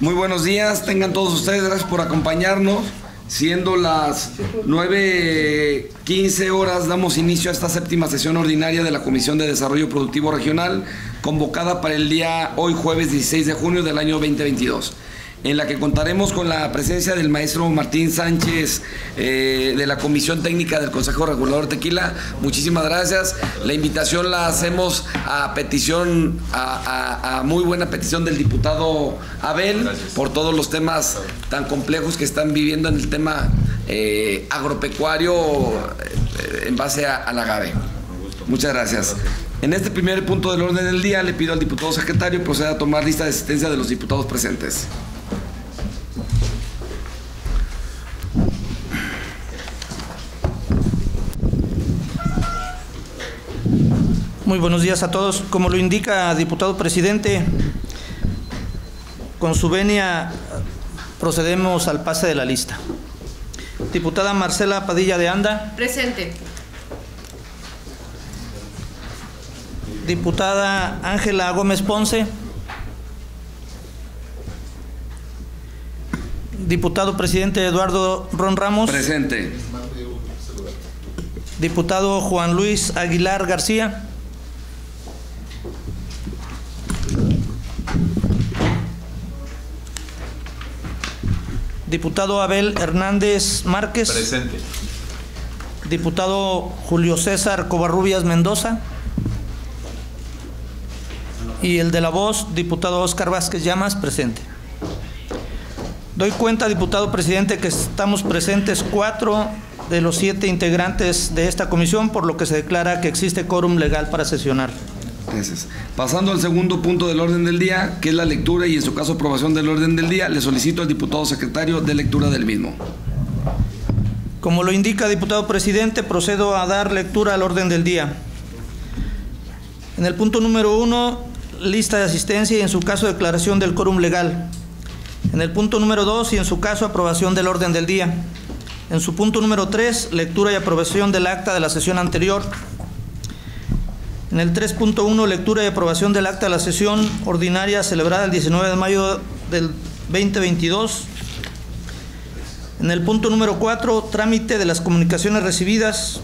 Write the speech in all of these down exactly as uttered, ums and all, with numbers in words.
Muy buenos días, tengan todos ustedes, gracias por acompañarnos. Siendo las nueve quince horas, damos inicio a esta séptima sesión ordinaria de la Comisión de Desarrollo Productivo Regional, convocada para el día hoy jueves dieciséis de junio del año veinte veintidós, en la que contaremos con la presencia del maestro Martín Sánchez eh, de la Comisión Técnica del Consejo Regulador Tequila. Muchísimas gracias. La invitación la hacemos a petición, a, a, a muy buena petición del diputado Abel, gracias, por todos los temas tan complejos que están viviendo en el tema eh, agropecuario eh, en base a, al agave. Muchas gracias. En este primer punto del orden del día le pido al diputado secretario proceda a tomar lista de asistencia de los diputados presentes. Muy buenos días a todos. Como lo indica diputado presidente, con su venia procedemos al pase de la lista. Diputada Marcela Padilla de Anda. Presente. Diputada Ángela Gómez Ponce. Diputado presidente Eduardo Ron Ramos. Presente. Diputado Juan Luis Aguilar García. Diputado Abel Hernández Márquez. Presente. Diputado Julio César Covarrubias Mendoza. Y el de la voz, diputado Óscar Vázquez Llamas, presente. Doy cuenta, diputado presidente, que estamos presentes cuatro de los siete integrantes de esta comisión, por lo que se declara que existe quórum legal para sesionar. Gracias. Pasando al segundo punto del orden del día, que es la lectura y en su caso aprobación del orden del día, le solicito al diputado secretario de lectura del mismo. Como lo indica diputado presidente, procedo a dar lectura al orden del día. En el punto número uno, lista de asistencia y en su caso declaración del quórum legal. En el punto número dos y en su caso aprobación del orden del día. En su punto número tres, lectura y aprobación del acta de la sesión anterior. En el tres punto uno, lectura y aprobación del acta de la sesión ordinaria celebrada el diecinueve de mayo del veinte veintidós. En el punto número cuatro, trámite de las comunicaciones recibidas.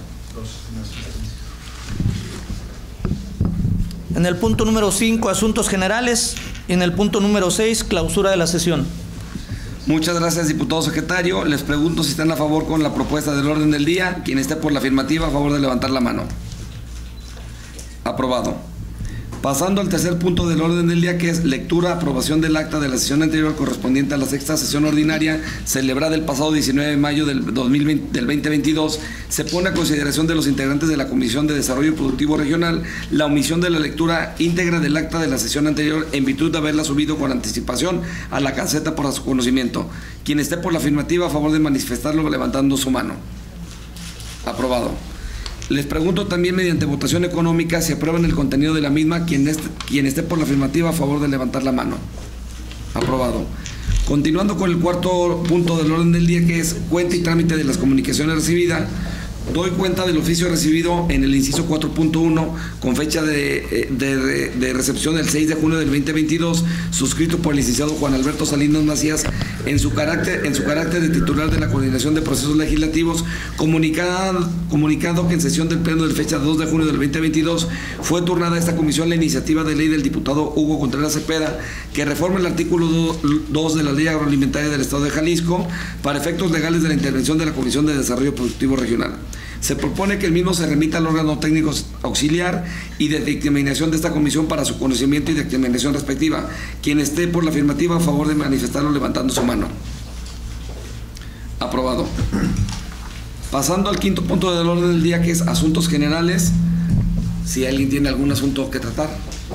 En el punto número cinco, asuntos generales. Y en el punto número seis, clausura de la sesión. Muchas gracias, diputado secretario. Les pregunto si están a favor con la propuesta del orden del día. Quien esté por la afirmativa, a favor de levantar la mano. Aprobado. Pasando al tercer punto del orden del día, que es lectura, aprobación del acta de la sesión anterior correspondiente a la sexta sesión ordinaria celebrada el pasado diecinueve de mayo del, dos mil veinte, del veinte veintidós, se pone a consideración de los integrantes de la Comisión de Desarrollo Productivo Regional la omisión de la lectura íntegra del acta de la sesión anterior en virtud de haberla subido con anticipación a la caseta por su conocimiento. Quien esté por la afirmativa, a favor de manifestarlo levantando su mano. Aprobado. Les pregunto también mediante votación económica si aprueban el contenido de la misma. Quien esté, quien esté por la afirmativa, a favor de levantar la mano. Aprobado. Continuando con el cuarto punto del orden del día, que es cuenta y trámite de las comunicaciones recibidas, doy cuenta del oficio recibido en el inciso cuatro punto uno con fecha de, de, de recepción del seis de junio del veinte veintidós, suscrito por el licenciado Juan Alberto Salinas Macías en su carácter, en su carácter de titular de la Coordinación de Procesos Legislativos, comunicado, comunicado que en sesión del Pleno de fecha dos de junio del veinte veintidós fue turnada a esta comisión la iniciativa de ley del diputado Hugo Contreras Cepeda, que reforma el artículo dos de la Ley Agroalimentaria del Estado de Jalisco para efectos legales de la intervención de la Comisión de Desarrollo Productivo Regional. Se propone que el mismo se remita al órgano técnico auxiliar y de dictaminación de esta comisión para su conocimiento y dictaminación respectiva. Quien esté por la afirmativa, a favor de manifestarlo levantando su mano. Aprobado. Pasando al quinto punto del orden del día, que es asuntos generales. Si alguien tiene algún asunto que tratar.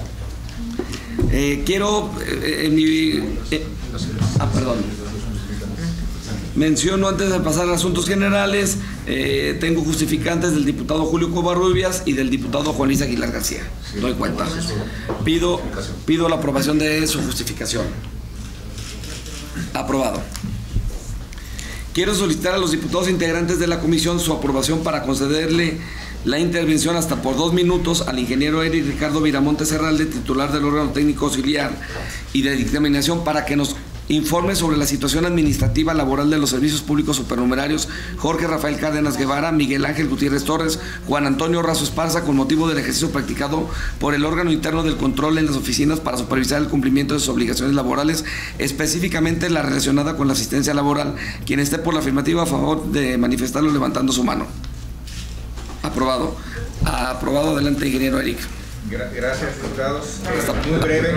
Eh, quiero, eh, en mi... Eh, ah, perdón. Menciono antes de pasar a asuntos generales, eh, tengo justificantes del diputado Julio Covarrubias y del diputado Juan Luis Aguilar García. Doy cuenta. Pido, pido la aprobación de su justificación. Aprobado. Quiero solicitar a los diputados integrantes de la comisión su aprobación para concederle la intervención hasta por dos minutos al ingeniero Eric Ricardo Viramonte Serralde, titular del órgano técnico auxiliar y de dictaminación, para que nos Informe sobre la situación administrativa laboral de los servicios públicos supernumerarios Jorge Rafael Cárdenas Guevara, Miguel Ángel Gutiérrez Torres, Juan Antonio Razo Esparza, con motivo del ejercicio practicado por el órgano interno del control en las oficinas para supervisar el cumplimiento de sus obligaciones laborales, específicamente la relacionada con la asistencia laboral. Quien esté por la afirmativa, a favor de manifestarlo levantando su mano. Aprobado. Aprobado. Adelante, ingeniero Eric. Gracias, diputados. Hasta muy breve.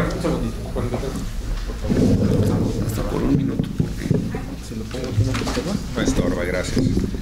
Hasta por un minuto, porque se lo pongo aquí no estorba, gracias.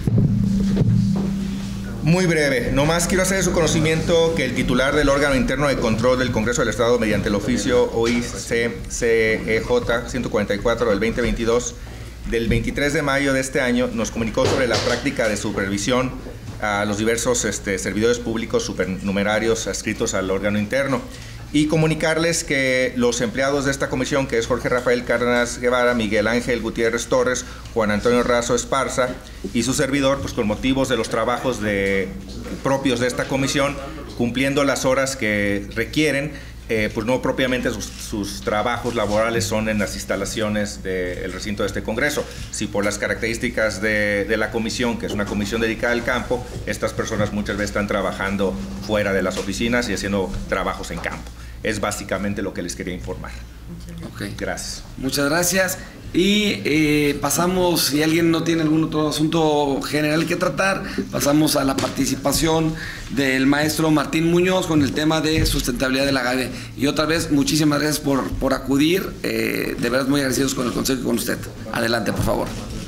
Muy breve, nomás quiero hacer de su conocimiento que el titular del órgano interno de control del Congreso del Estado, mediante el oficio O I C C E J ciento cuarenta y cuatro del veinte veintidós, del veintitrés de mayo de este año, nos comunicó sobre la práctica de supervisión a los diversos este, servidores públicos supernumerarios adscritos al órgano interno, y comunicarles que los empleados de esta comisión, que es Jorge Rafael Cárdenas Guevara, Miguel Ángel Gutiérrez Torres, Juan Antonio Razo Esparza y su servidor, pues con motivos de los trabajos de, propios de esta comisión, cumpliendo las horas que requieren, eh, pues no propiamente sus, sus trabajos laborales son en las instalaciones del recinto de este Congreso. Si por las características de, de la comisión, que es una comisión dedicada al campo, estas personas muchas veces están trabajando fuera de las oficinas y haciendo trabajos en campo. Es básicamente lo que les quería informar. Okay. Gracias. Muchas gracias. Y eh, pasamos, si alguien no tiene algún otro asunto general que tratar, pasamos a la participación del maestro Martín Muñoz con el tema de sustentabilidad del agave. Y otra vez, muchísimas gracias por, por acudir. Eh, de verdad, muy agradecidos con el consejo y con usted. Adelante, por favor.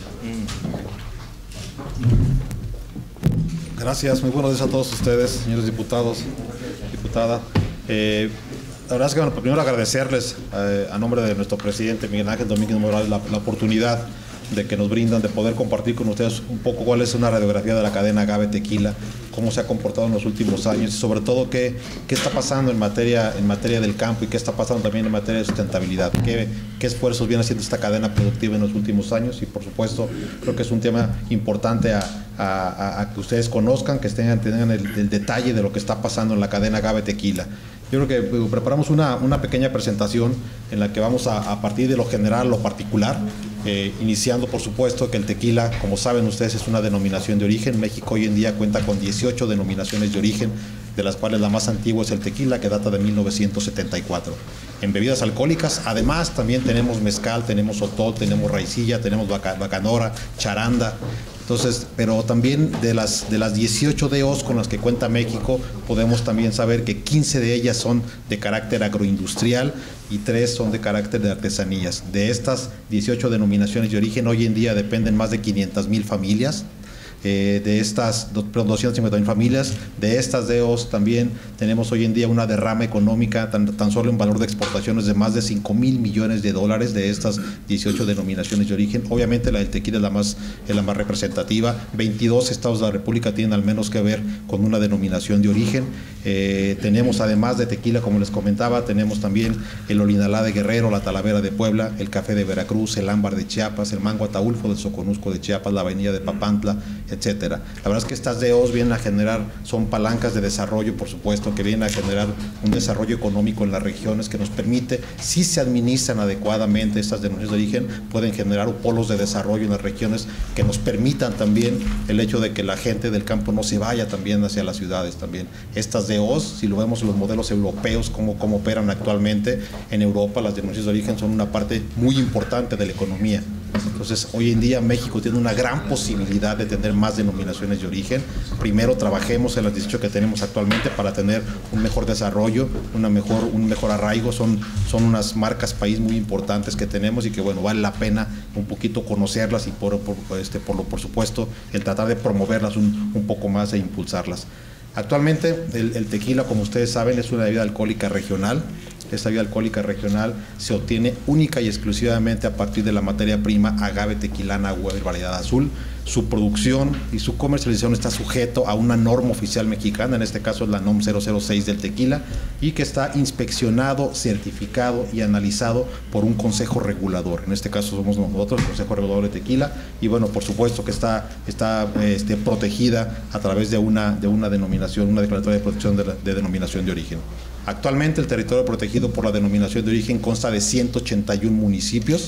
Gracias, muy buenos días a todos ustedes, señores diputados, diputada. Eh, La verdad es que, bueno, primero agradecerles eh, a nombre de nuestro presidente Miguel Ángel Domínguez Morales la, la oportunidad de que nos brindan de poder compartir con ustedes un poco cuál es una radiografía de la cadena agave tequila, cómo se ha comportado en los últimos años y sobre todo qué, qué está pasando en materia, en materia del campo y qué está pasando también en materia de sustentabilidad, qué, qué esfuerzos viene haciendo esta cadena productiva en los últimos años y por supuesto creo que es un tema importante a, a, a, a que ustedes conozcan, que tengan, tengan el, el detalle de lo que está pasando en la cadena agave tequila. Yo creo que preparamos una, una pequeña presentación en la que vamos a, a partir de lo general, lo particular, eh, iniciando por supuesto que el tequila, como saben ustedes, es una denominación de origen. México hoy en día cuenta con dieciocho denominaciones de origen, de las cuales la más antigua es el tequila, que data de mil novecientos setenta y cuatro. En bebidas alcohólicas, además, también tenemos mezcal, tenemos sotol, tenemos raicilla, tenemos bacanora, charanda. Entonces, pero también de las, de las dieciocho D Os con las que cuenta México, podemos también saber que quince de ellas son de carácter agroindustrial y tres son de carácter de artesanías. De estas dieciocho denominaciones de origen, hoy en día dependen más de quinientas mil familias. Eh, de estas, perdón, doscientas cincuenta mil familias, de estas D Os también tenemos hoy en día una derrama económica tan, tan solo en valor de exportaciones de más de cinco mil millones de dólares de estas dieciocho denominaciones de origen. Obviamente la del tequila es la más, es la más representativa. veintidós estados de la República tienen al menos que ver con una denominación de origen. Eh, tenemos además de tequila, como les comentaba, tenemos también el Olinalá de Guerrero, la Talavera de Puebla, el Café de Veracruz, el Ámbar de Chiapas, el Mango Ataulfo del Soconusco de Chiapas, la Vainilla de Papantla, etcétera. La verdad es que estas D Os vienen a generar, son palancas de desarrollo, por supuesto, que vienen a generar un desarrollo económico en las regiones que nos permite, si se administran adecuadamente estas denominaciones de origen, pueden generar polos de desarrollo en las regiones que nos permitan también el hecho de que la gente del campo no se vaya también hacia las ciudades también. Estas D Os, si lo vemos en los modelos europeos, cómo, cómo operan actualmente en Europa, las denominaciones de origen son una parte muy importante de la economía. Entonces, hoy en día México tiene una gran posibilidad de tener más denominaciones de origen. Primero trabajemos en las dieciocho que tenemos actualmente para tener un mejor desarrollo, una mejor, un mejor arraigo. Son, son unas marcas país muy importantes que tenemos y que, bueno, vale la pena un poquito conocerlas y por, por, este, por, lo, por supuesto el tratar de promoverlas un, un poco más e impulsarlas. Actualmente el, el tequila, como ustedes saben, es una bebida alcohólica regional. Esta bebida alcohólica regional se obtiene única y exclusivamente a partir de la materia prima agave tequilana Weber variedad azul. Su producción y su comercialización está sujeto a una norma oficial mexicana, en este caso es la NOM cero cero seis del tequila, y que está inspeccionado, certificado y analizado por un consejo regulador. En este caso somos nosotros, el Consejo Regulador de Tequila, y bueno, por supuesto que está, está este, protegida a través de una, de una denominación, una declaratoria de protección de, la, de denominación de origen. Actualmente el territorio protegido por la denominación de origen consta de ciento ochenta y uno municipios.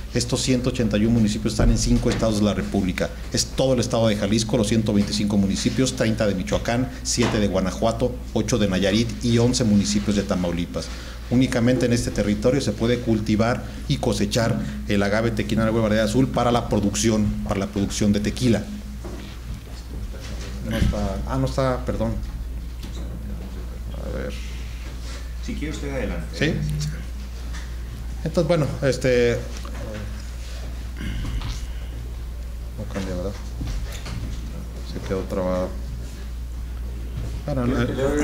Estos ciento ochenta y uno municipios están en cinco estados de la República. Es todo el estado de Jalisco, los ciento veinticinco municipios, treinta de Michoacán, siete de Guanajuato, ocho de Nayarit y once municipios de Tamaulipas. Únicamente en este territorio se puede cultivar y cosechar el agave tequila en variedad azul para la producción, para la producción de tequila. No está, ah, no está, perdón. A ver. Si quiere usted adelante. Sí. Entonces, bueno, este... No cambia, ¿verdad? Se quedó trabado. Bueno, eh,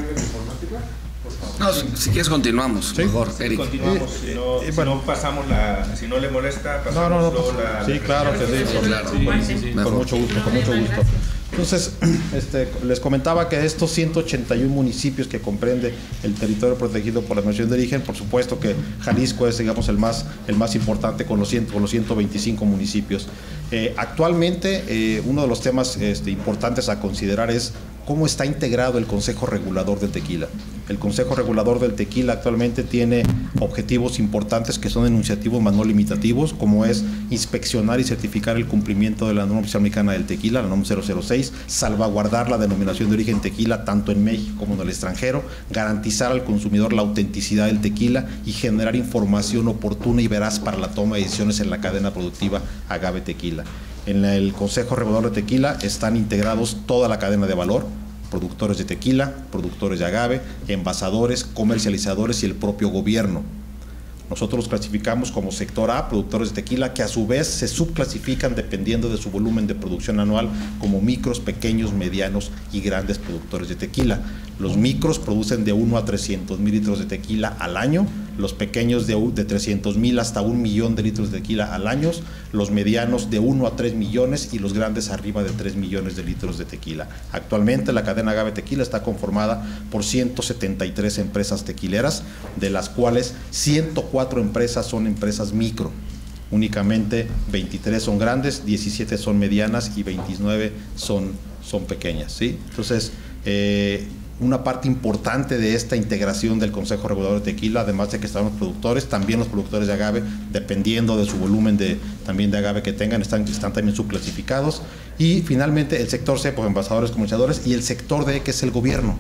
No, si, si quieres continuamos, ¿sí? mejor, Eric. Continuamos, si no, Eh, eh, si bueno. no pasamos la, si no le molesta, No, pasamos no, no. luego Pues, la, sí, la claro que sí. Sí, Con, claro. sí, con- Sí, sí, con mejor. mucho gusto, con mucho gusto. Entonces, este, les comentaba que estos ciento ochenta y uno municipios que comprende el territorio protegido por la denominación de origen, por supuesto que Jalisco es, digamos, el más, el más importante con los, cien, con los ciento veinticinco municipios. Eh, actualmente, eh, uno de los temas este, importantes a considerar es cómo está integrado el Consejo Regulador del Tequila. El Consejo Regulador del Tequila actualmente tiene objetivos importantes que son enunciativos más no limitativos, como es inspeccionar y certificar el cumplimiento de la norma oficial mexicana del tequila, la norma cero cero seis, salvaguardar la denominación de origen tequila tanto en México como en el extranjero, garantizar al consumidor la autenticidad del tequila y generar información oportuna y veraz para la toma de decisiones en la cadena productiva agave tequila. En el Consejo Regulador de Tequila están integrados toda la cadena de valor, productores de tequila, productores de agave, envasadores, comercializadores y el propio gobierno. Nosotros los clasificamos como sector A, productores de tequila, que a su vez se subclasifican dependiendo de su volumen de producción anual como micros, pequeños, medianos y grandes productores de tequila. Los micros producen de uno a trescientos mil litros de tequila al año, los pequeños de, de trescientos mil hasta un millón de litros de tequila al año, los medianos de uno a tres millones y los grandes arriba de tres millones de litros de tequila. Actualmente la cadena agave tequila está conformada por ciento setenta y tres empresas tequileras, de las cuales ciento cuatro empresas son empresas micro. Únicamente veintitrés son grandes, diecisiete son medianas y veintinueve son, son pequeñas, ¿sí? Entonces, eh, una parte importante de esta integración del Consejo Regulador de Tequila, además de que están los productores, también los productores de agave, dependiendo de su volumen de, también de agave que tengan, están, están también subclasificados. Y finalmente el sector C, pues envasadores, comercializadores, y el sector D, que es el gobierno.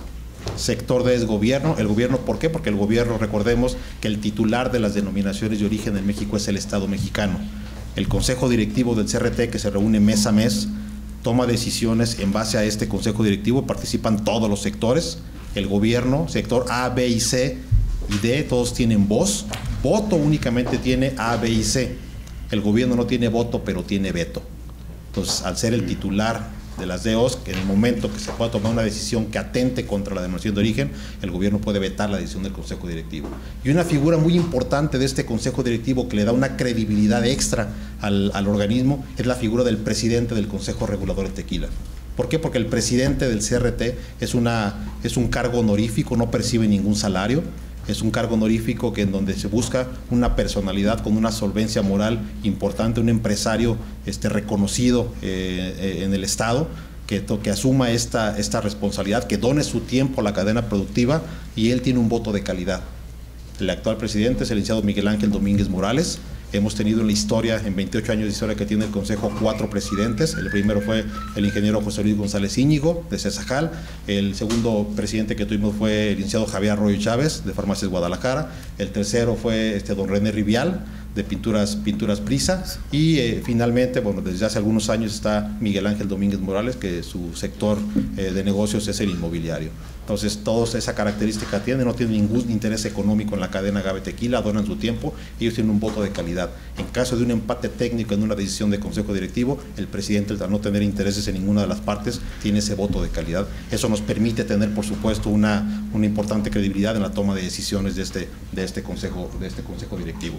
Sector D es gobierno. El gobierno, ¿por qué? Porque el gobierno, recordemos que el titular de las denominaciones de origen en México es el Estado mexicano. El Consejo Directivo del C R T, que se reúne mes a mes, toma decisiones en base a este consejo directivo, participan todos los sectores, el gobierno, sector A, B y C y D, todos tienen voz, voto únicamente tiene A, B y C, el gobierno no tiene voto pero tiene veto. Entonces, al ser el titular de las D Os, que en el momento que se pueda tomar una decisión que atente contra la denominación de origen, el gobierno puede vetar la decisión del consejo directivo. Y una figura muy importante de este consejo directivo que le da una credibilidad extra al, al organismo es la figura del presidente del Consejo Regulador de Tequila. ¿Por qué? Porque el presidente del C R T es, una, es un cargo honorífico, no percibe ningún salario. Es un cargo honorífico que en donde se busca una personalidad con una solvencia moral importante, un empresario este, reconocido eh, en el Estado, que, que asuma esta, esta responsabilidad, que done su tiempo a la cadena productiva, y él tiene un voto de calidad. El actual presidente es el licenciado Miguel Ángel Domínguez Morales. Hemos tenido en la historia, en veintiocho años de historia que tiene el Consejo, cuatro presidentes. El primero fue el ingeniero José Luis González Íñigo, de Cesajal. El segundo presidente que tuvimos fue el licenciado Javier Arroyo Chávez, de Farmacias Guadalajara. El tercero fue este, don René Rivial, de Pinturas, Pinturas Prisa. Y eh, finalmente, bueno, desde hace algunos años está Miguel Ángel Domínguez Morales, que su sector eh, de negocios es el inmobiliario. Entonces, todos esa característica tienen, no tienen ningún interés económico en la cadena agave tequila, donan su tiempo, ellos tienen un voto de calidad. En caso de un empate técnico en una decisión de consejo directivo, el presidente, al no tener intereses en ninguna de las partes, tiene ese voto de calidad. Eso nos permite tener, por supuesto, una, una importante credibilidad en la toma de decisiones de este, de este, consejo, de este consejo directivo.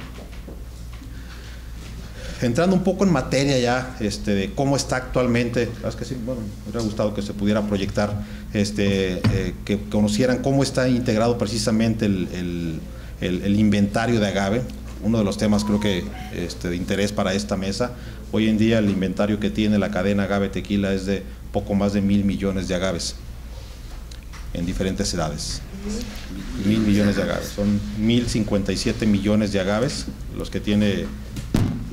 Entrando un poco en materia ya este, de cómo está actualmente, es que sí, bueno, me hubiera gustado que se pudiera proyectar, este, eh, que conocieran cómo está integrado precisamente el, el, el, el inventario de agave, uno de los temas creo que este, de interés para esta mesa. Hoy en día el inventario que tiene la cadena agave tequila es de poco más de mil millones de agaves en diferentes edades. Mil millones de agaves, son mil cincuenta y siete millones de agaves los que tiene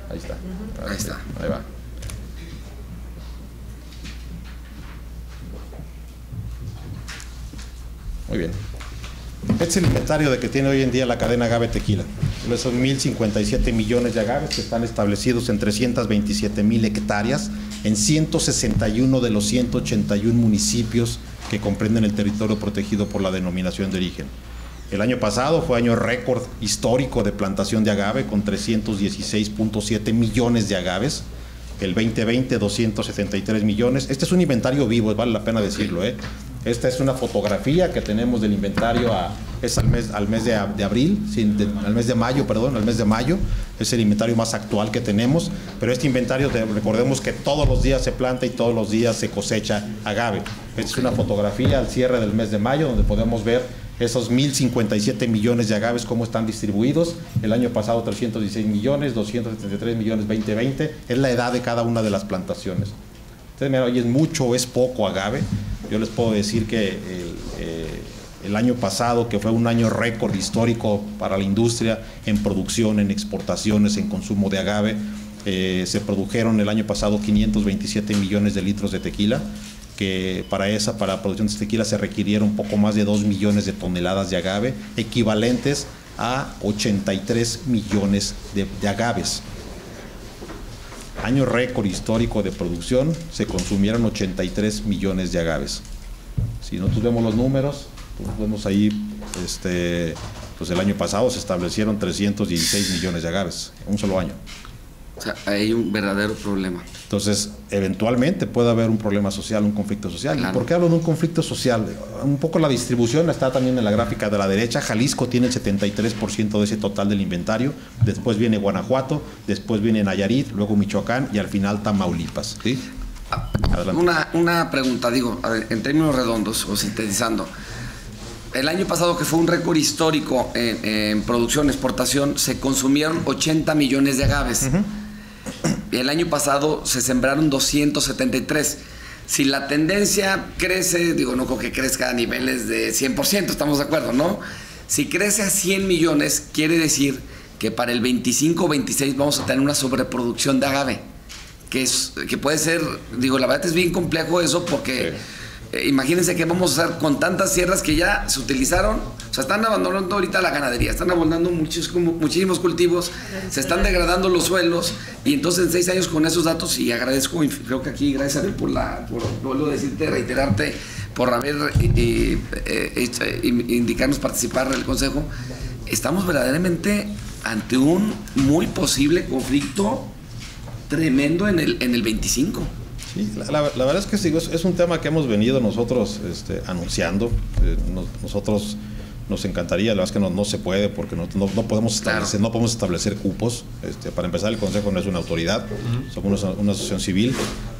Ahí está. Ahí está. Ahí va. Muy bien. Este es el inventario de que tiene hoy en día la cadena Agave Tequila. Son mil cincuenta y siete millones de agaves que están establecidos en trescientas veintisiete mil hectáreas en ciento sesenta y uno de los ciento ochenta y uno municipios que comprenden el territorio protegido por la denominación de origen. El año pasado fue año récord histórico de plantación de agave con trescientos dieciséis punto siete millones de agaves. El veinte veinte, doscientos setenta y tres millones. Este es un inventario vivo, vale la pena decirlo, ¿eh? Esta es una fotografía que tenemos del inventario, a, es al mes, al mes de, de abril, sin, de, al mes de mayo, perdón, al mes de mayo. Es el inventario más actual que tenemos, pero este inventario, de, recordemos que todos los días se planta y todos los días se cosecha agave. Esta es una fotografía al cierre del mes de mayo, donde podemos ver esos mil cincuenta y siete millones de agaves, cómo están distribuidos. El año pasado trescientos dieciséis millones, doscientos setenta y tres millones, veinte veinte. Es la edad de cada una de las plantaciones. Entonces, mira, hoy es mucho o es poco agave. Yo les puedo decir que el, eh, el año pasado, que fue un año récord histórico para la industria en producción, en exportaciones, en consumo de agave, eh, se produjeron el año pasado quinientos veintisiete millones de litros de tequila, que para esa, para la producción de tequila se requirieron un poco más de dos millones de toneladas de agave, equivalentes a ochenta y tres millones de, de agaves. Año récord histórico de producción, se consumieron ochenta y tres millones de agaves. Si nosotros vemos los números, pues vemos ahí, este, pues el año pasado se establecieron trescientos dieciséis millones de agaves, en un solo año. O sea, hay un verdadero problema. Entonces, eventualmente puede haber un problema social, un conflicto social. Claro. ¿Y por qué hablo de un conflicto social? Un poco la distribución está también en la gráfica de la derecha. Jalisco tiene el setenta y tres por ciento de ese total del inventario. Después viene Guanajuato, después viene Nayarit, luego Michoacán y al final Tamaulipas. ¿Sí? Adelante. Una, una pregunta, digo, a ver, en términos redondos o sintetizando. El año pasado, que fue un récord histórico en, en producción, exportación, se consumieron ochenta millones de agaves. Uh-huh. El año pasado se sembraron doscientos setenta y tres. Si la tendencia crece, digo, no creo que crezca a niveles de cien por ciento, estamos de acuerdo, ¿no? Si crece a cien millones, quiere decir que para el veinticinco veintiséis vamos a tener una sobreproducción de agave. Que, es, que puede ser, digo, la verdad es bien complejo eso porque... Sí. Eh, imagínense que vamos a hacer con tantas sierras que ya se utilizaron, o sea, están abandonando ahorita la ganadería, están abandonando muchos, muchísimos cultivos, se están degradando los suelos, y entonces en seis años con esos datos, y agradezco, y creo que aquí, gracias a Dios por la, por, vuelvo a decirte, reiterarte, por haber eh, eh, hecho, eh, indicarnos participar en el Consejo, estamos verdaderamente ante un muy posible conflicto tremendo en el, en el veinticinco. Sí, la, la, la verdad es que sí, es, es un tema que hemos venido nosotros este, anunciando. Eh, nos, nosotros nos encantaría, la verdad es que no, no se puede porque no, no, no, podemos, establecer, claro. no podemos establecer cupos. Este, para empezar, el Consejo no es una autoridad, uh-huh. somos una, una asociación civil.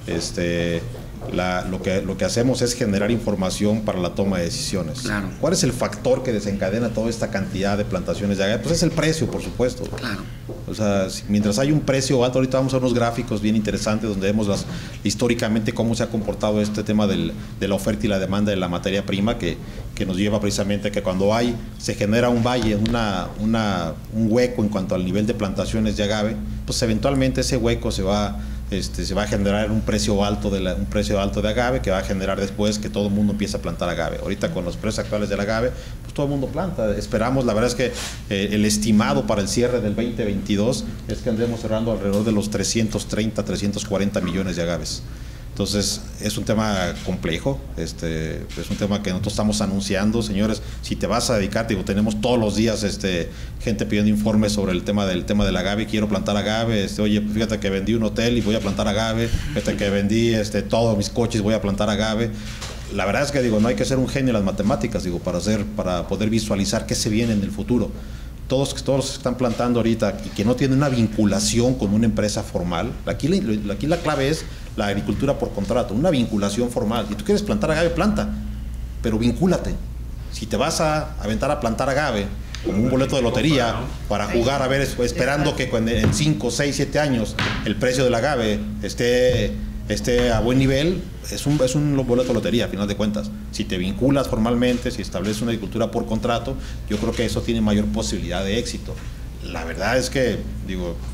Este, la, lo, que, lo que hacemos es generar información para la toma de decisiones. Claro. ¿Cuál es el factor que desencadena toda esta cantidad de plantaciones de agave? Pues es el precio, por supuesto. Claro. O sea, si, mientras hay un precio alto, ahorita vamos a unos gráficos bien interesantes donde vemos las, históricamente cómo se ha comportado este tema del, de la oferta y la demanda de la materia prima, que, que nos lleva precisamente a que cuando hay, se genera un valle, una, una, un hueco en cuanto al nivel de plantaciones de agave, pues eventualmente ese hueco se va... Este, se va a generar un precio alto de la, un precio alto de agave que va a generar después que todo el mundo empiece a plantar agave. Ahorita con los precios actuales del agave, pues todo el mundo planta. Esperamos, la verdad es que eh, el estimado para el cierre del veinte veintidós es que andremos cerrando alrededor de los trescientos treinta, trescientos cuarenta millones de agaves. Entonces, es un tema complejo, este, es un tema que nosotros estamos anunciando, señores. Si te vas a dedicar, digo, tenemos todos los días este, gente pidiendo informes sobre el tema del tema del agave. Quiero plantar agave, este, oye, fíjate que vendí un hotel y voy a plantar agave, fíjate que vendí este, todos mis coches, voy a plantar agave. La verdad es que digo, no hay que ser un genio en las matemáticas, digo, para hacer, para poder visualizar qué se viene en el futuro. Todos, todos los que están plantando ahorita y que no tienen una vinculación con una empresa formal, aquí la, aquí la clave es la agricultura por contrato, una vinculación formal. Si tú quieres plantar agave, planta, pero vincúlate. Si te vas a aventar a plantar agave como un boleto de lotería para jugar a ver, esperando que en cinco, seis, siete años el precio del agave esté, esté a buen nivel, es un, es un boleto de lotería a final de cuentas. Si te vinculas formalmente, si estableces una agricultura por contrato, yo creo que eso tiene mayor posibilidad de éxito. La verdad es que, digo,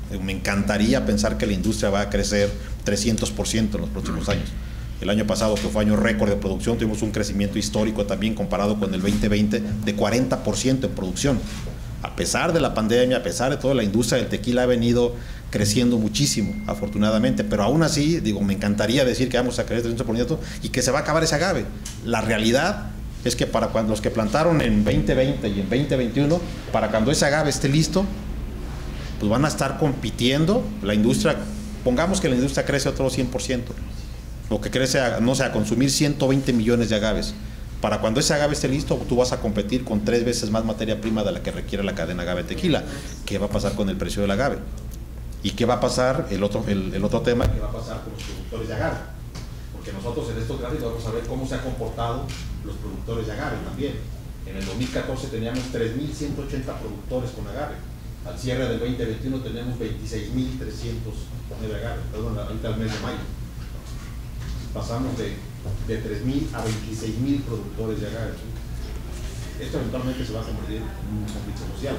Me encantaría pensar que la industria va a crecer trescientos por ciento en los próximos años. El año pasado, que fue año récord de producción, tuvimos un crecimiento histórico también comparado con el veinte veinte de cuarenta por ciento en producción. A pesar de la pandemia, a pesar de todo, la industria del tequila ha venido creciendo muchísimo, afortunadamente, pero aún así, digo, me encantaría decir que vamos a crecer trescientos por ciento y que se va a acabar ese agave. La realidad es que para cuando los que plantaron en veinte veinte y en veinte veintiuno, para cuando ese agave esté listo, pues van a estar compitiendo. La industria, pongamos que la industria crece otro cien por ciento, lo que crece, a, no sé, a consumir ciento veinte millones de agaves. Para cuando ese agave esté listo, tú vas a competir con tres veces más materia prima de la que requiere la cadena agave tequila. ¿Qué va a pasar con el precio del agave? ¿Y qué va a pasar, el otro, el, el otro tema, qué va a pasar con los productores de agave? Porque nosotros en estos gráficos vamos a ver cómo se han comportado los productores de agave también. En el dos mil catorce teníamos tres mil ciento ochenta productores con agave. Al cierre del veinte veintiuno tenemos veintiséis mil trescientos de agave, perdón, ahorita al mes de mayo. Pasamos de, de tres mil a veintiséis mil productores de agave. Esto eventualmente se va a convertir en un conflicto social.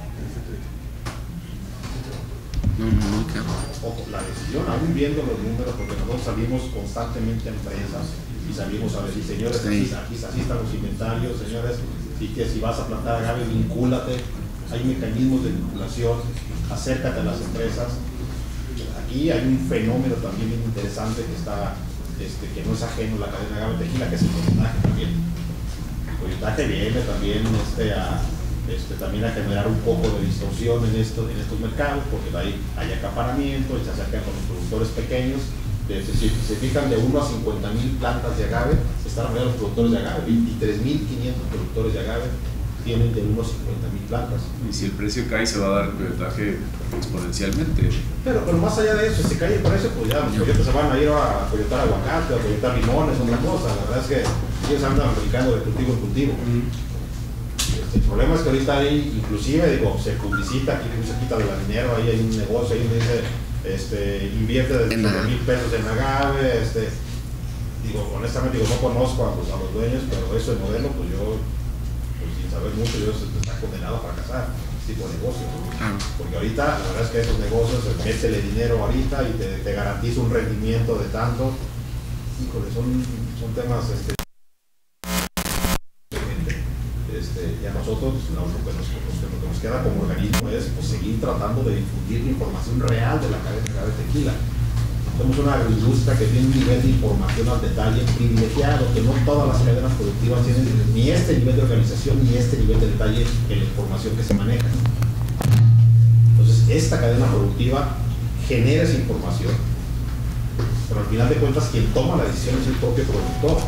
No, no, no, claro. Ojo, la decisión, aún viendo los números, porque nosotros salimos constantemente a empresas y salimos a decir, señores, sí. aquí, aquí, así están los inventarios, señores, y que si vas a plantar agave, vincúlate. Hay mecanismos de vinculación, acércate a las empresas. Aquí hay un fenómeno también bien interesante que está, este, que no es ajeno a la cadena agave tequila, que es el coyotaje también. El coyotaje viene también este, a, este, también a generar un poco de distorsión en, esto, en estos mercados, porque hay, hay acaparamiento, y se acercan con los productores pequeños. De, si se fijan, de uno a cincuenta mil plantas de agave, están rodeados los productores de agave, veintitrés mil quinientos productores de agave tienen de unos cincuenta mil plantas. Y si el precio cae, se va a dar el coyotaje exponencialmente. Pero, pero más allá de eso, si cae el precio, pues ya los coyotes se van a ir a coyotar aguacate, a coyotar limones, otra cosa. La verdad es que ellos andan brincando de cultivo en cultivo. Mm. Este, el problema es que ahorita hay, inclusive, digo, se publicita, aquí se quita de la dinero, ahí hay un negocio, ahí dice, este, invierte de mil pesos en agave, este, digo, honestamente, digo, no conozco a los, a los dueños, pero eso el modelo, pues yo, pues sin saber mucho, yo está condenado a fracasar, este tipo de negocio, ¿no? Ah. Porque ahorita, la verdad es que esos negocios, métele dinero ahorita y te, te garantiza un rendimiento de tanto, híjole, son, son temas, este, Este, y a nosotros lo, lo, que nos, lo que nos queda como organismo es pues, seguir tratando de difundir la información real de la cadena de agave tequila. Somos una agroindustria que tiene un nivel de información al detalle privilegiado, que no todas las cadenas productivas tienen ni este nivel de organización ni este nivel de detalle en la información que se maneja. Entonces, esta cadena productiva genera esa información, pero al final de cuentas quien toma la decisión es el propio productor.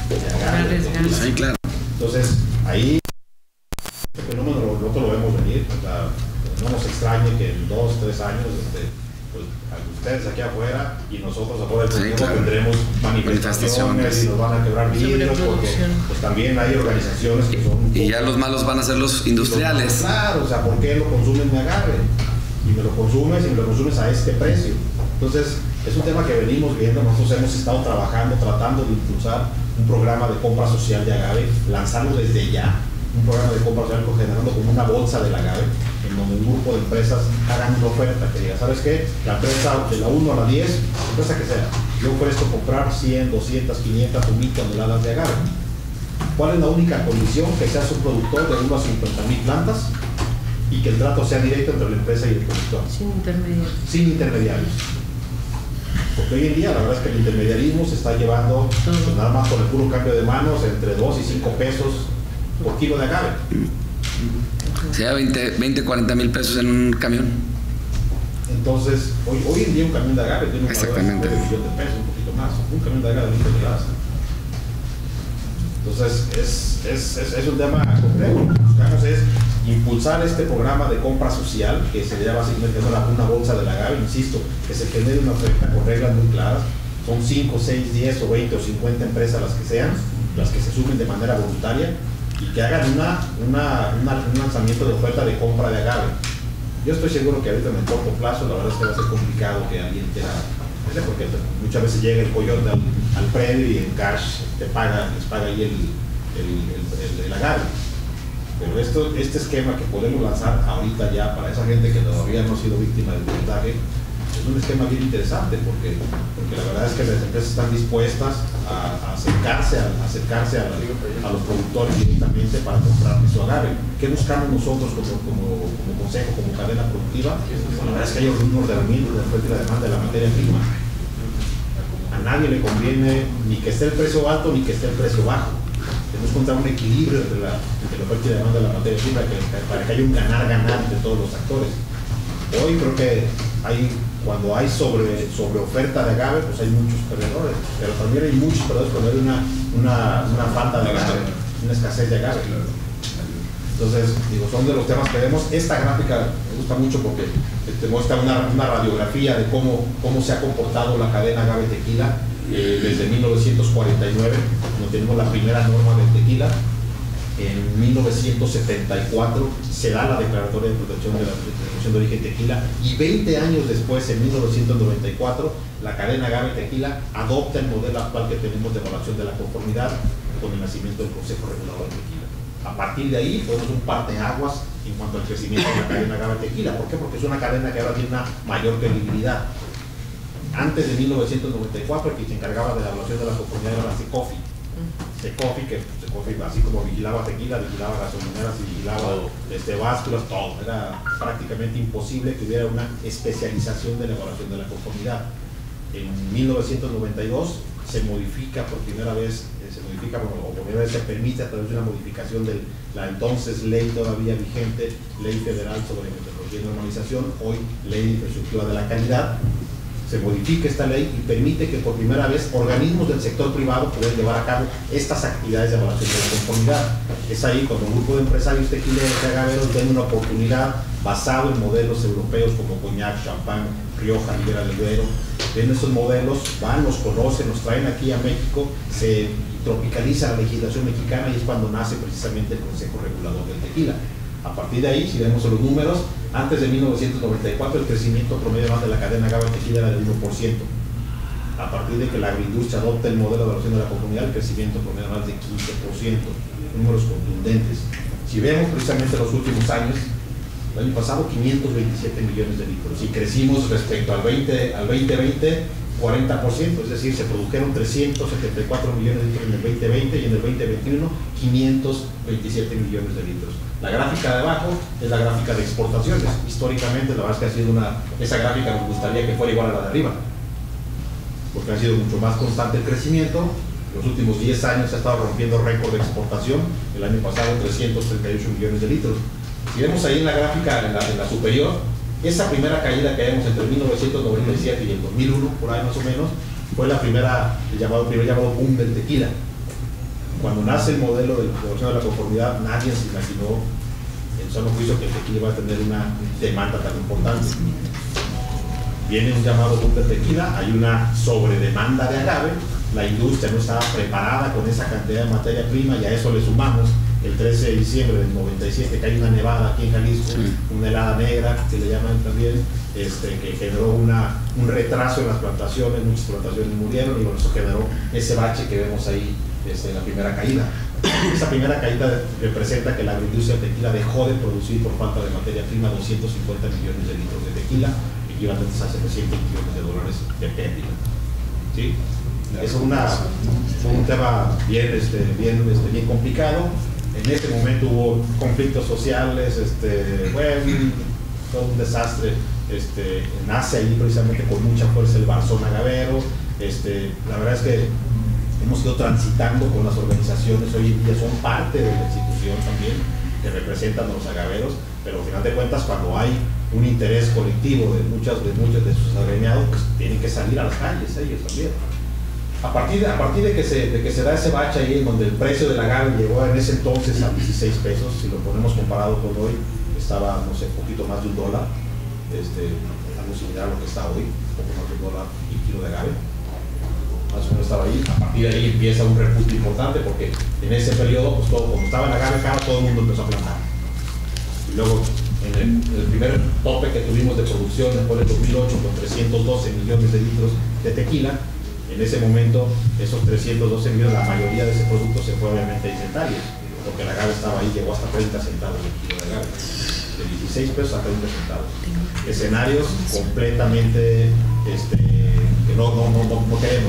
Sí, claro. Entonces, ahí el fenómeno nosotros lo vemos venir, o sea, no nos extrañe que en dos, tres años este, pues, ustedes aquí afuera y nosotros afuera del sí, claro. tendremos manifestaciones y nos van a quebrar vidrios porque pues, también hay organizaciones que son... Y ya los malos van a ser los industriales. Los, claro, o sea, ¿por qué lo consumen mi agave? Y me lo consumes y me lo consumes a este precio. Entonces, es un tema que venimos viendo, nosotros hemos estado trabajando, tratando de impulsar un programa de compra social de agave, lanzarlo desde ya, un programa de compra social generando como una bolsa del agave, en donde un grupo de empresas hagan una oferta que diga, ¿sabes qué? La empresa de la uno a la diez, la empresa que sea, yo ofrezco comprar cien, doscientas, quinientas o mil toneladas de agave. ¿Cuál es la única condición? Que seas un productor de uno a cincuenta mil plantas y que el trato sea directo entre la empresa y el productor. Sin intermediarios. Sin intermediarios. Porque hoy en día la verdad es que el intermediarismo se está llevando pues, nada más con el puro cambio de manos entre dos y cinco pesos por kilo de agave. Sea veinte, cuarenta mil pesos en un camión. Entonces, hoy, hoy en día un camión de agave tiene un valor de un millón de pesos, un poquito más. Un camión de agave de veinte toneladas. Entonces, es, es, es, es un tema complejo. Lo que buscamos es impulsar este programa de compra social que se llama básicamente una bolsa del agave, insisto, que se genere una oferta con reglas muy claras. Son cinco, seis, diez o veinte o cincuenta empresas las que sean, las que se sumen de manera voluntaria y que hagan una, una, una, un lanzamiento de oferta de compra de agave. Yo estoy seguro que ahorita en el corto plazo la verdad es que va a ser complicado que alguien te la... porque muchas veces llega el coyote al, al predio y en cash te paga, les paga ahí el, el, el, el, el agave. Pero esto, este esquema que podemos lanzar ahorita ya para esa gente que todavía no ha sido víctima del pilotaje es un esquema bien interesante porque, porque la verdad es que las empresas están dispuestas a, a acercarse, a, a, acercarse a, la, a los productores directamente para comprar su agave. ¿Qué buscamos nosotros como, como, como consejo, como cadena productiva? Bueno, la verdad es que hay un ordenamiento de la oferta y la demanda de la materia prima. A nadie le conviene ni que esté el precio alto ni que esté el precio bajo. Tenemos que encontrar un equilibrio entre la, entre la oferta y la demanda de la materia prima que, para que haya un ganar-ganar entre todos los actores. Hoy creo que hay, cuando hay sobre, sobre oferta de agave, pues hay muchos perdedores, pero también hay muchos perdedores cuando hay una, una, una falta de agave, una escasez de agave. Entonces, digo, son de los temas que vemos. Esta gráfica me gusta mucho porque te muestra una, una radiografía de cómo, cómo se ha comportado la cadena agave tequila eh, desde mil novecientos cuarenta y nueve, cuando tenemos la primera norma del tequila. En mil novecientos setenta y cuatro se da la declaratoria de protección de la protección de origen tequila y veinte años después, en mil novecientos noventa y cuatro, la cadena agave tequila adopta el modelo actual que tenemos de evaluación de la conformidad con el nacimiento del Consejo Regulador de Tequila. A partir de ahí, podemos un parteaguas en cuanto al crecimiento de la cadena agave tequila. ¿Por qué? Porque es una cadena que ahora tiene una mayor credibilidad. Antes de mil novecientos noventa y cuatro, quien se encargaba de la evaluación de la conformidad era la Secofi. Secofi, que Secofi, así como vigilaba tequila, vigilaba gasolineras y vigilaba este, básculas, todo. Era prácticamente imposible que hubiera una especialización de la evaluación de la conformidad. En mil novecientos noventa y dos se modifica por primera vez, eh, se modifica, bueno, o por primera vez se permite a través de una modificación de la entonces ley todavía vigente, Ley Federal sobre Metodología y Normalización, hoy Ley de Infraestructura de la Calidad. Se modifica esta ley y permite que por primera vez organismos del sector privado puedan llevar a cabo estas actividades de evaluación de la conformidad. Es ahí cuando un grupo de empresarios tequileros y agaveros ven una oportunidad basado en modelos europeos como Cognac, Champán, Rioja, Ribera del Duero. Ven esos modelos, van, los conocen, los traen aquí a México, se tropicaliza la legislación mexicana y es cuando nace precisamente el Consejo Regulador del Tequila. A partir de ahí, si vemos los números, antes de mil novecientos noventa y cuatro el crecimiento promedio más de la cadena agave tequila era del uno por ciento. A partir de que la agroindustria adopta el modelo de evaluación de la conformidad, el crecimiento promedio más de quince por ciento. Números contundentes. Si vemos precisamente los últimos años, el año pasado quinientos veintisiete millones de litros y crecimos respecto al, veinte, al veinte veinte cuarenta por ciento, es decir, se produjeron trescientos setenta y cuatro millones de litros en el veinte veinte y en el veinte veintiuno quinientos veintisiete millones de litros. La gráfica de abajo es la gráfica de exportaciones. Históricamente, la verdad es que ha sido una, esa gráfica nos gustaría que fuera igual a la de arriba, porque ha sido mucho más constante el crecimiento. Los últimos diez años se ha estado rompiendo récord de exportación, el año pasado trescientos treinta y ocho millones de litros. Si vemos ahí en la gráfica, en la, en la superior, esa primera caída que vemos entre mil novecientos noventa y siete y el dos mil uno, por ahí más o menos, fue la primera, el llamado, primer llamado boom del tequila. Cuando nace el modelo de evaluación de la conformidad, nadie se imaginó en sano juicio que el tequila iba a tener una demanda tan importante. Viene un llamado boom del tequila, hay una sobredemanda de agave, la industria no estaba preparada con esa cantidad de materia prima y a eso le sumamos el trece de diciembre del noventa y siete que hay una nevada aquí en Jalisco, una helada negra que le llaman también, este, que generó una, un retraso en las plantaciones, muchas plantaciones murieron y bueno, eso generó ese bache que vemos ahí este, en la primera caída. Esa primera caída representa que la agroindustria de tequila dejó de producir por falta de materia prima doscientos cincuenta millones de litros de tequila, equivalentes a setecientos millones de dólares de pérdida. ¿Sí? Es una, un tema bien, este, bien, este, bien complicado. En este momento hubo conflictos sociales, este, bueno, todo un desastre. Este, nace ahí precisamente con mucha fuerza el Barzón agavero. Este, la verdad es que hemos ido transitando con las organizaciones, hoy en día son parte de la institución también, que representan a los agaveros, pero al final de cuentas cuando hay un interés colectivo de muchas de, muchos de sus agremiados, pues tienen que salir a las calles ellos también. A partir, de, a partir de, que se, de que se da ese bache ahí en donde el precio del agave llegó en ese entonces a dieciséis pesos, si lo ponemos comparado con hoy, estaba, no sé, un poquito más de un dólar, este, algo similar a lo que está hoy, un poco más de un dólar y kilo de agave, más o menos estaba ahí. A partir de ahí empieza un repunte importante porque en ese periodo, pues todo, como estaba el agave caro, todo el mundo empezó a plantar. Y luego, en el, el primer tope que tuvimos de producción después del dos mil ocho con trescientos doce millones de litros de tequila, en ese momento, esos trescientos doce millones, la mayoría de ese producto se fue obviamente a inventarios. porque el agave estaba ahí, llegó hasta treinta centavos el kilo de agave, de dieciséis pesos a treinta centavos. Escenarios completamente este, que no, no, no, no, no queremos.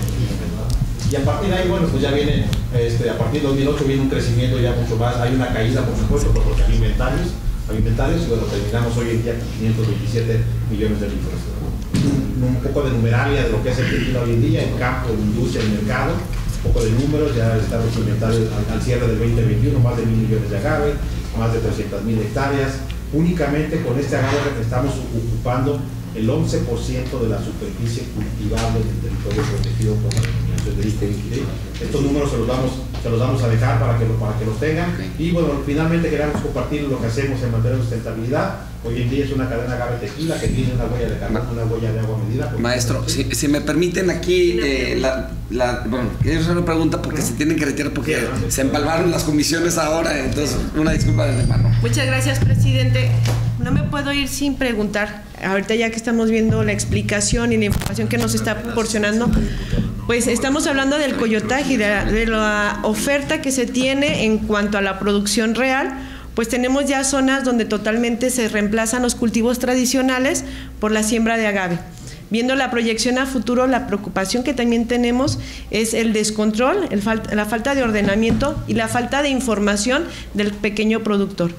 Y a partir de ahí, bueno, pues ya viene, este, a partir del dos mil ocho viene un crecimiento ya mucho más, hay una caída, por supuesto, porque hay inventarios, hay inventarios, y bueno, terminamos hoy en día con quinientos veintisiete millones de litros. Un, un poco de numeralia de lo que es el tequila hoy en día, en campo, en industria, en mercado, un poco de números, ya están los inventarios al, al cierre del veinte veintiuno, más de mil millones de agave, más de trescientas mil hectáreas. Únicamente con este agave estamos ocupando el once por ciento de la superficie cultivable del territorio protegido por la denominación de I C E. Estos números se los vamos, se los vamos a dejar para que, lo, para que los tengan. Y bueno, finalmente queremos compartir lo que hacemos en materia de sustentabilidad. Hoy en día es una cadena agave tequila que tiene una huella de carbono, una huella de agua medida. Maestro, si, si me permiten aquí, eh, la, la, bueno, quiero hacer una pregunta porque se tienen que retirar porque se empalmaron las comisiones ahora, entonces una disculpa de antemano. Muchas gracias, presidente. No me puedo ir sin preguntar, ahorita ya que estamos viendo la explicación y la información que nos está proporcionando, pues estamos hablando del coyotaje y de la, de la oferta que se tiene en cuanto a la producción real. Pues tenemos ya zonas donde totalmente se reemplazan los cultivos tradicionales por la siembra de agave. Viendo la proyección a futuro, la preocupación que también tenemos es el descontrol, el fal- la falta de ordenamiento y la falta de información del pequeño productor.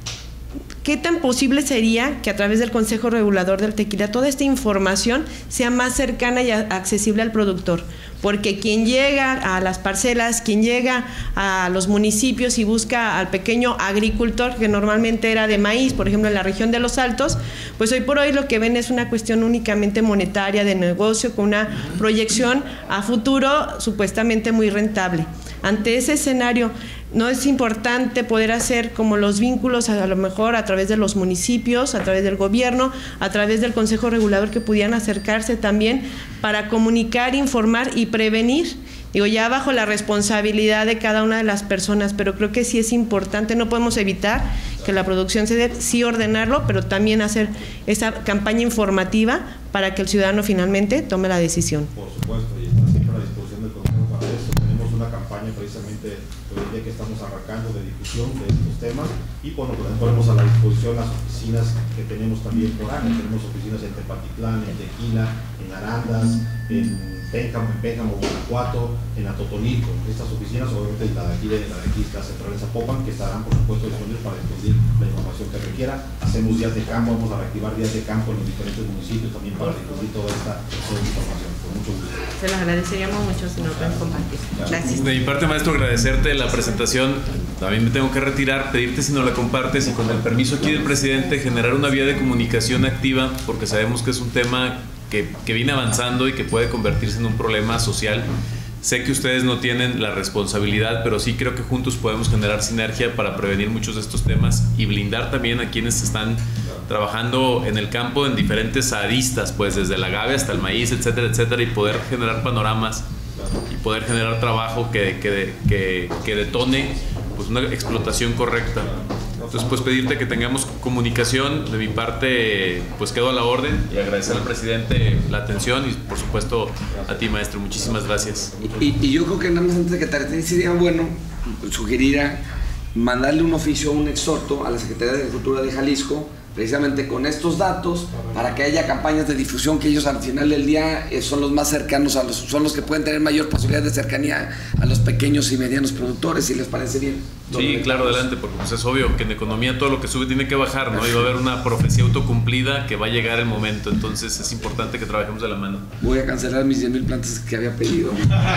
¿Qué tan posible sería que a través del Consejo Regulador del Tequila toda esta información sea más cercana y accesible al productor? Porque quien llega a las parcelas, quien llega a los municipios y busca al pequeño agricultor, que normalmente era de maíz, por ejemplo en la región de Los Altos, pues hoy por hoy lo que ven es una cuestión únicamente monetaria, de negocio, con una proyección a futuro supuestamente muy rentable. Ante ese escenario, ¿no es importante poder hacer como los vínculos a lo mejor a través de los municipios, a través del gobierno, a través del Consejo Regulador, que pudieran acercarse también para comunicar, informar y prevenir? Digo, ya bajo la responsabilidad de cada una de las personas, pero creo que sí es importante, no podemos evitar que la producción se dé, sí ordenarlo, pero también hacer esa campaña informativa para que el ciudadano finalmente tome la decisión. Por supuesto, y está siempre a la disposición del Consejo para eso. Tenemos una campaña precisamente hoy en día que estamos arrancando de difusión de estos temas y bueno, pues ponemos a la disposición las oficinas que tenemos también por área. Tenemos oficinas en Tepatitlán, en Tequila, en Arandas, en Pénjamo, en Pénjamo, Guanajuato, en Atotonilco. Estas oficinas, obviamente la de aquí, de la de aquí, la central de Zapopan, que estarán por supuesto disponibles para difundir la información que requiera. Hacemos días de campo, vamos a reactivar días de campo en los diferentes municipios también para difundir toda esta, toda esta información. Con mucho gusto. Se los agradeceríamos mucho si nos pueden compartir. Gracias. De mi parte, maestro, agradecerte la presentación. También me tengo que retirar, pedirte si no la compartes y con el permiso aquí del presidente generar una vía de comunicación activa, porque sabemos que es un tema que, que viene avanzando y que puede convertirse en un problema social. Sé que ustedes no tienen la responsabilidad, pero sí creo que juntos podemos generar sinergia para prevenir muchos de estos temas y blindar también a quienes están trabajando en el campo en diferentes aristas, pues desde el agave hasta el maíz, etcétera, etcétera, y poder generar panoramas y poder generar trabajo que, que, que, que detone pues una explotación correcta. Entonces, pues pedirte que tengamos comunicación. De mi parte, pues quedo a la orden y agradecer al presidente la atención y por supuesto a ti, maestro. Muchísimas gracias. Y, y yo creo que nada más antes de que te retires sería bueno sugerir a mandarle un oficio, un exhorto a la Secretaría de Agricultura de Jalisco, precisamente con estos datos, para que haya campañas de difusión, que ellos al final del día eh, son los más cercanos, a los, son los que pueden tener mayor posibilidad de cercanía a los pequeños y medianos productores, si les parece bien. Sí, claro, adelante, porque pues es obvio que en economía todo lo que sube tiene que bajar, ¿no? Y va a haber una profecía autocumplida que va a llegar el momento, entonces es importante que trabajemos de la mano. Voy a cancelar mis diez mil plantas que había pedido.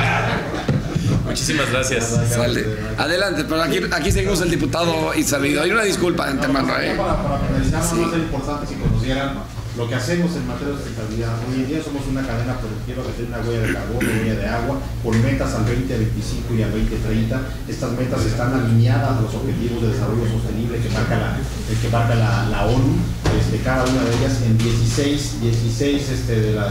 Muchísimas gracias. Sale. Adelante, pero aquí, aquí seguimos el diputado Isabido. Hay una disculpa de antemano, ¿eh? Para, para finalizar, Sí. no va a ser importante si conocieran lo que hacemos en materia de sustentabilidad. Hoy en día somos una cadena productiva que tiene una huella de carbono, una huella de agua, con metas al veinte veinticinco y al veinte treinta. Estas metas están alineadas a los objetivos de desarrollo sostenible que marca la, que marca la, la ONU. Este, cada una de ellas en dieciséis, dieciséis este, de las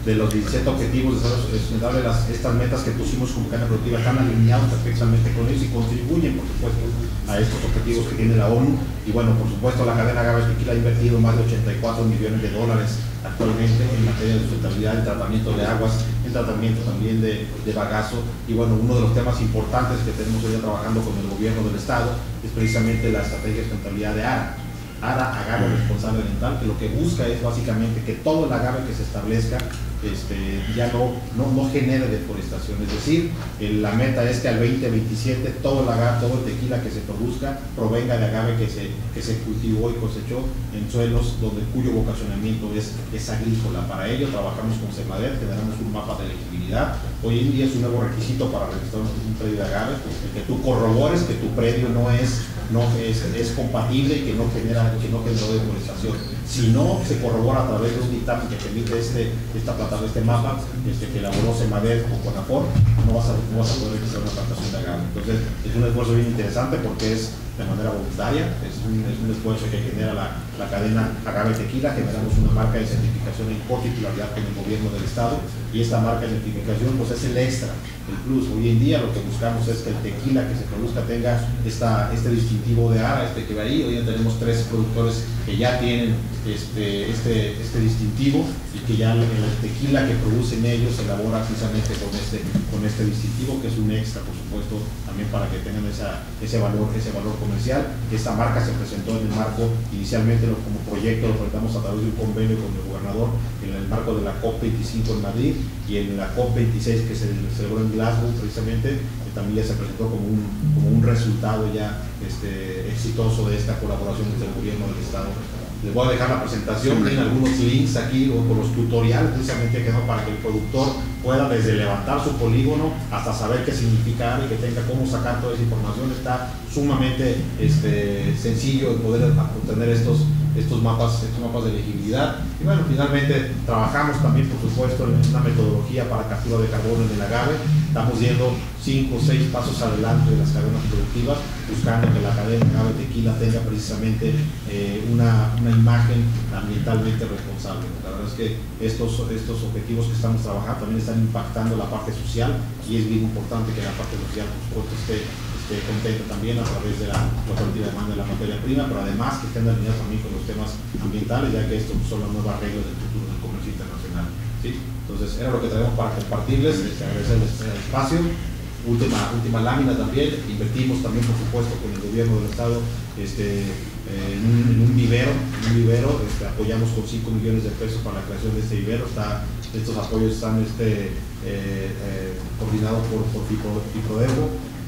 de los diecisiete objetivos de desarrollo sustentable, las, estas metas que pusimos como cadena productiva están alineados perfectamente con ellos y contribuyen, por supuesto, a estos objetivos que tiene la ONU. Y bueno, por supuesto, la cadena Agave Tequila ha invertido más de ochenta y cuatro millones de dólares actualmente en materia de sustentabilidad, en tratamiento de aguas, en tratamiento también de, de bagazo. Y bueno, uno de los temas importantes que tenemos hoy trabajando con el gobierno del Estado es precisamente la estrategia de sustentabilidad de ARA. ARA, Agave Responsable Ambiental, que lo que busca es básicamente que todo el agave que se establezca este, ya no, no, no genere deforestación. Es decir, el, la meta es que al veinte veintisiete todo el agave, todo el tequila que se produzca provenga de agave que se, que se cultivó y cosechó en suelos donde, cuyo vocacionamiento es, es agrícola. Para ello trabajamos con Semader, generamos un mapa de elegibilidad. Hoy en día es un nuevo requisito para registrar un predio de agave, el que tú corrobores que tu predio no es no es, es compatible y que no genera que no generó deforestación. Si no se corrobora a través de un dictamen que permite este, esta plataforma, este mapa este, que elaboró Semader con Conafor, no vas, a, no vas a poder registrar una plantación de agave. Entonces es un esfuerzo bien interesante porque es de manera voluntaria, es un, es un esfuerzo que genera la, la cadena Agave Tequila. Generamos una marca de certificación en cotitularidad con el gobierno del Estado, y esta marca de certificación pues es el extra, el plus. Hoy en día lo que buscamos es que el tequila que se produzca tenga esta, este distintivo de ARA, este que va ahí. Hoy ya tenemos tres productores que ya tienen este, este, este distintivo, y que ya el, el tequila que producen ellos se elabora precisamente con este, con este distintivo, que es un extra, por supuesto, también para que tengan esa, ese valor, ese valor comercial. Esta marca se presentó en el marco, inicialmente como proyecto lo presentamos a través de un convenio con el gobernador en el marco de la COP veinticinco en Madrid, y en la COP veintiséis que se celebró en Glasgow precisamente, que también ya se presentó como un, como un resultado ya este, exitoso de esta colaboración entre el gobierno del Estado. Les voy a dejar la presentación, tienen algunos links aquí o con los tutoriales precisamente que no, para que el productor pueda desde levantar su polígono hasta saber qué significa y que tenga cómo sacar toda esa información. Está sumamente este, sencillo de poder obtener estos, estos, mapas, estos mapas de elegibilidad. Y bueno, finalmente trabajamos también, por supuesto, en una metodología para captura de carbono en el agave. Estamos yendo cinco o seis pasos adelante de las cadenas productivas, buscando que la cadena Agave Tequila tenga precisamente eh, una, una imagen ambientalmente responsable. La verdad es que estos, estos objetivos que estamos trabajando también están impactando la parte social, y es bien importante que la parte social, por supuesto, esté, esté contenta también a través de la operativa de demanda de la materia prima, pero además que estén alineados también con los temas ambientales, ya que estos son las nuevas reglas del futuro del comercio internacional. ¿Sí? Entonces, era lo que traemos para compartirles. Les agradecerles el espacio. Última, última lámina también, invertimos también, por supuesto, con el gobierno del Estado este, eh, en, un, en un vivero, en un vivero este, apoyamos con cinco millones de pesos para la creación de este vivero. Está, estos apoyos están este, eh, eh, coordinados por, por FIPRODECO.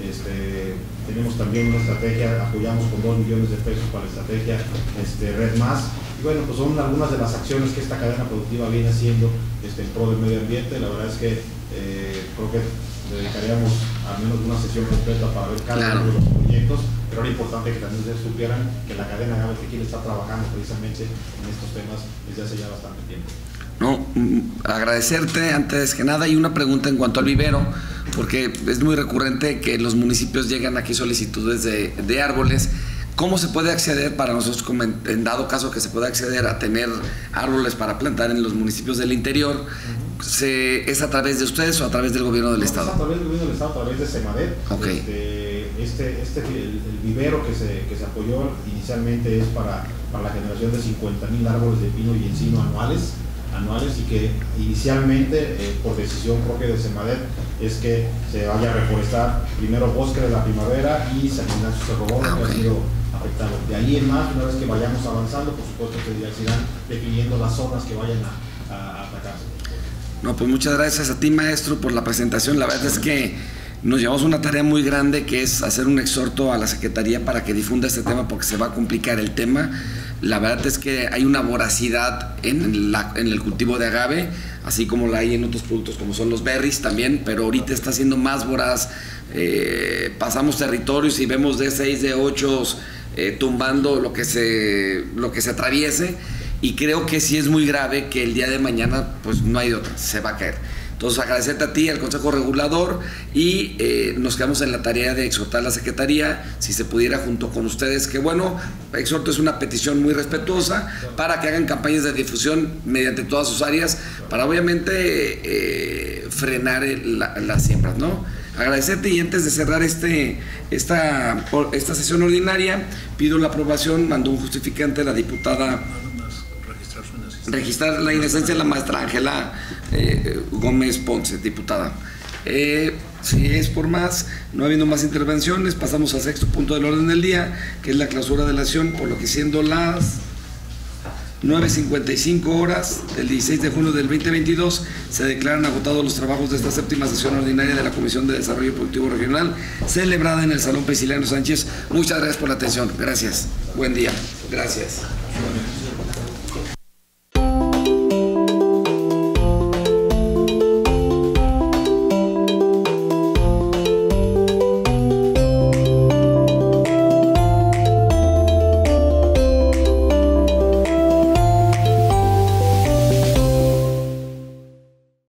Este, tenemos también una estrategia, apoyamos con dos millones de pesos para la estrategia este, Red Más. Y bueno, pues son algunas de las acciones que esta cadena productiva viene haciendo este, en pro del medio ambiente. La verdad es que eh, creo que dedicaríamos al menos una sesión completa para ver cada claro. uno de los proyectos, pero era importante que también ustedes supieran que la cadena Agave Tequila está trabajando precisamente en estos temas desde hace ya bastante tiempo. No, agradecerte antes que nada, y una pregunta en cuanto al vivero, porque es muy recurrente que los municipios llegan aquí solicitudes de, de árboles. ¿Cómo se puede acceder para nosotros, en dado caso que se pueda acceder a tener árboles para plantar en los municipios del interior? Se, ¿Es a través de ustedes o a través del gobierno del no, Estado? Es a través del gobierno del Estado, a través de Semader. Okay. Este, este, este el, el vivero que se, que se apoyó inicialmente es para, para la generación de cincuenta mil árboles de pino y encino anuales, anuales y que inicialmente, eh, por decisión propia de Semader, es que se vaya a reforestar primero Bosque de la Primavera y San Ignacio Cerro Gordo, ah, okay. que ha sido afectado. De ahí en más, una vez que vayamos avanzando, por supuesto que ya se irán definiendo las zonas que vayan a, a, a atacarse. No, pues muchas gracias a ti, maestro, por la presentación. La verdad es que nos llevamos una tarea muy grande, que es hacer un exhorto a la Secretaría para que difunda este tema, porque se va a complicar el tema. La verdad es que hay una voracidad en, la, en el cultivo de agave, así como la hay en otros productos como son los berries también, pero ahorita está siendo más voraz. Eh, pasamos territorios y vemos de seis, de ocho eh, tumbando lo que se, lo que se atraviese, y creo que sí es muy grave que el día de mañana pues no hay otra, se va a caer. Entonces, Entonces, agradecerte a ti, al Consejo Regulador, y eh, nos quedamos en la tarea de exhortar a la Secretaría, si se pudiera junto con ustedes, que bueno, exhorto, es una petición muy respetuosa, para que hagan campañas de difusión mediante todas sus áreas, para obviamente eh, frenar el, la, las siembras, ¿no? Agradecerte, y antes de cerrar este, esta, esta sesión ordinaria, pido la aprobación, mandó un justificante la diputada, registrar la inocencia de la maestra Ángela eh, Gómez Ponce, diputada. Eh, si es por más, no habiendo más intervenciones, pasamos al sexto punto del orden del día, que es la clausura de la sesión, por lo que siendo las nueve cincuenta y cinco horas del dieciséis de junio del veinte veintidós, se declaran agotados los trabajos de esta séptima sesión ordinaria de la Comisión de Desarrollo Productivo Regional, celebrada en el Salón Prisciliano Sánchez. Muchas gracias por la atención. Gracias. Buen día. Gracias.